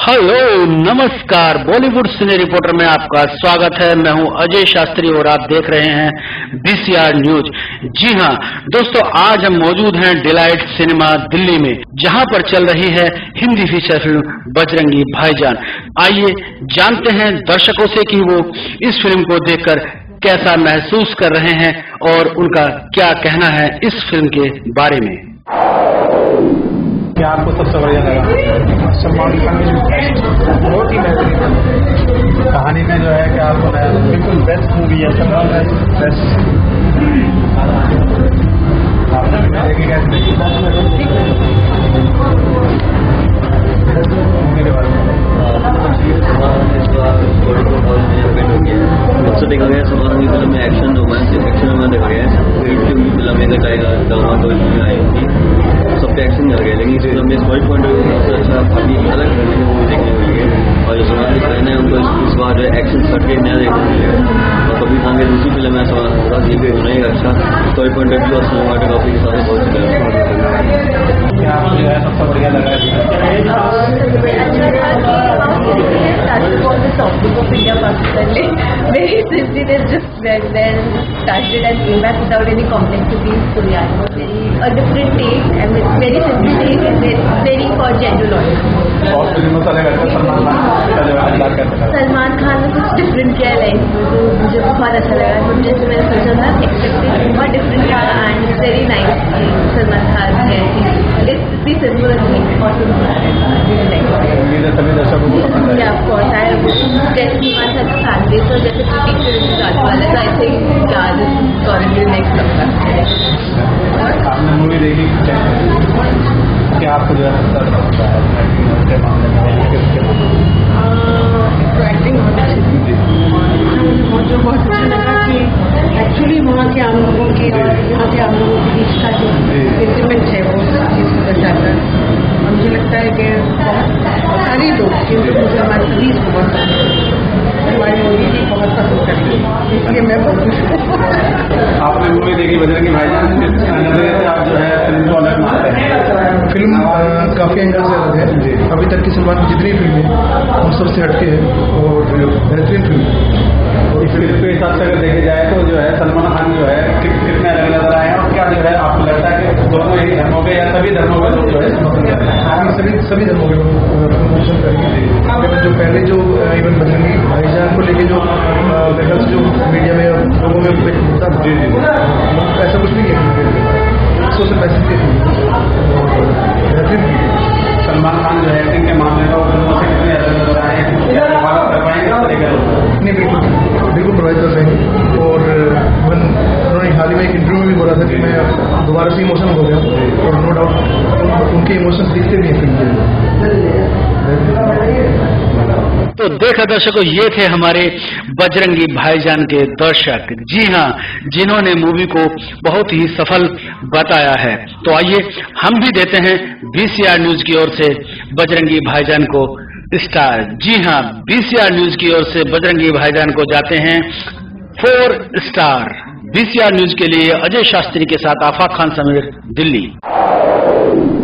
Hello नमस्कार, बॉलीवुड सिने reporter में आपका स्वागत है। मैं हूं अजय शास्त्री और आप देख रहे हैं बीसीआर न्यूज। जी हां दोस्तों, आज हम मौजूद हैं डिलाइट सिनेमा दिल्ली में, जहां पर चल रही है हिंदी फीचर फिल्म बजरंगी भाईजान। आइए जानते हैं दर्शकों से कि वो इस फिल्म को देखकर कैसा महसूस कर रहे हैं और उनका क्या कहना है इस फिल्म के बारे में। क्या आपको सबसे बढ़िया लगा? सलमान खान की बहुत ही बेहतरीन कहानी में जो है कि आपको बिल्कुल बेस्ट मूवी है। सलमान खान बेस्ट सबसे देखा गया सलमान की फिल्म में एक्शन रोमांस में देखा गया है। फिल्म ड्रामा तो इसमें आई थी, सबके एक्शन कर गए, लेकिन इस फिल्म में स्टोरी पॉइंट ऑफ व्यू सबसे अच्छा काफी अलग मूवी देखने को मिली है। और जो सलमान की फैन है उनको इस बार जो है एक्शन कट के नया देखने को मिलेगा। और कभी खान की दूसरी फिल्म है सलमान ये भी होना ही अच्छा स्टोरी पॉइंट ऑफ व्यू और सिनेमाटोग्राफी के साथ बहुत क्या आपको जो है सबसे बढ़िया लगा? Very simply, they just went there and started and came back without any complexity. So yeah, it was a different take and it's very simple take and very for general audience. और फिल्मों से अलग सलमान खान का जो है सलमान खान ने कुछ different किया है लाइफ में, तो मुझे बहुत अच्छा लगा। तो जैसे मैंने सोचा था एक्सपेक्टेड बहुत डिफरेंट था and it's very nice. Salman Khan है इट्स बी सिंपल सभी दर्शकों को पसंद है। ऑफ कोर्स आई जैसे सलमान खान का फैन बेस और जैसे क्रिकेट फिल्म आने वाला है, आई थिंक यार कॉलेज नेक्स्ट आपने मूवी देखी क्या आपको जो है मुझे बहुत अच्छा लगा कि एक्चुअली वहाँ के आम लोगों की और यहाँ के आम लोगों के बीच का जो सेंटिमेंट है वो चीज़ को दर्शाता है। और मुझे लगता है कि बहुत सारे लोग जिनको मुझे हमारे बीच बहुत हमारी मूवी की बहुत पसंद करती है, इसलिए मैं बहुत खुश हूँ। आपने मूवी देखी बजरंगी भाईजान, आप जो है फिल्म को अलग मानते हैं? फिल्म काफ़ी एंगल से अलग है। अभी तक की सलमान की जितनी फिल्में उन सबसे हटके है और बेहतरीन फिल्म। इस फिल्म के हिसाब से अगर देखे जाए तो जो है सलमान खान जो है कितने अलग नजर आए हैं और क्या जो है आपको लगता है कि दोनों ही धर्मों के या सभी धर्मों के लोग जो है पसंद करते हैं? सभी धर्मों के प्रमोशन करेंगे। जो पहले जो इवन बजरंगी भाईजान को लेके जो जो मीडिया में और लोगों में मुद्दा था, ऐसा कुछ नहीं है। सोशल मैसेज के बेहतरीन सलमान खान जो है एक्टिंग के मामले में फिल्मों से कितने अलग नजर आए हैं? नहीं, बिल्कुल प्रभावित कर रहे हैं। और उन्होंने हाल ही में एक इंटरव्यू में भी बोला था कि मैं दोबारा से इमोशनल हो गया और नो डाउट उनके इमोशंस दिखते भी हैं फिल्म में। तो देखा दर्शकों, ये थे हमारे बजरंगी भाईजान के दर्शक। जी हां, जिन्होंने मूवी को बहुत ही सफल बताया है। तो आइए हम भी देते हैं बीसीआर न्यूज की ओर से बजरंगी भाईजान को स्टार। जी हां, बीसीआर न्यूज की ओर से बजरंगी भाईजान को जाते हैं 4 स्टार। बीसीआर न्यूज के लिए अजय शास्त्री के साथ आफाक खान समीर, दिल्ली।